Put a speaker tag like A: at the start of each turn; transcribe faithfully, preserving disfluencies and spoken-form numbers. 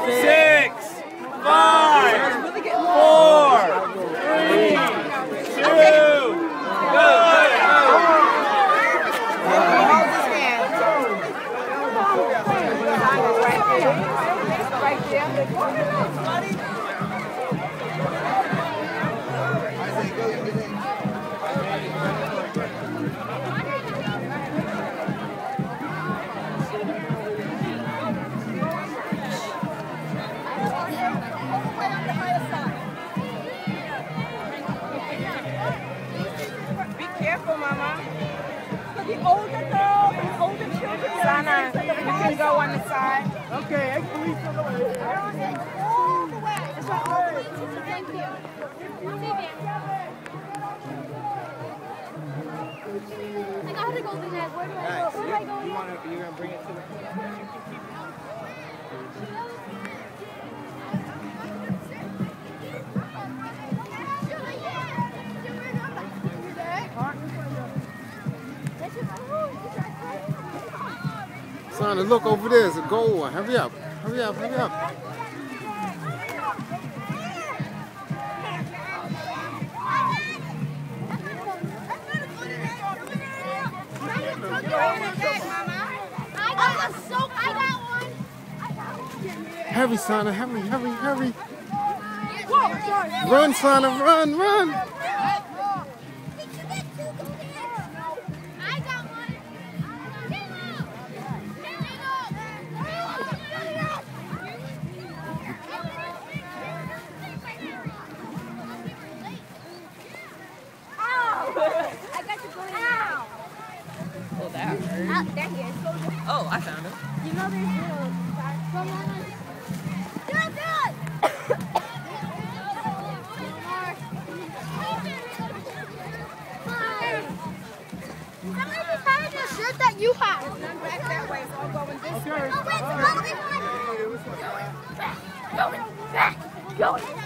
A: six, five, four, three, two, go.
B: The older girls and older children, Issana, you can go on the side.
A: Okay, police on the way.
B: All the way. That's right, all the way. Thank you.
C: I got to go to that. Where do I go? Where do I go?
A: You want to, you're going to bring it to the...
D: Issana, look over there. It's a gold one. Hurry up. Hurry up. Hurry up. Hurry, Issana. Hurry, hurry, hurry. Run, Issana. Run, run.
C: Oh, that hurt. Ah, there he is.
E: Oh, I found him.
C: You know there's little from on us. Do it, do it! Somebody just had a shirt that you have.
B: None back that way, so I'm going this way.
C: Oh, wait, follow me. Going back, going back, going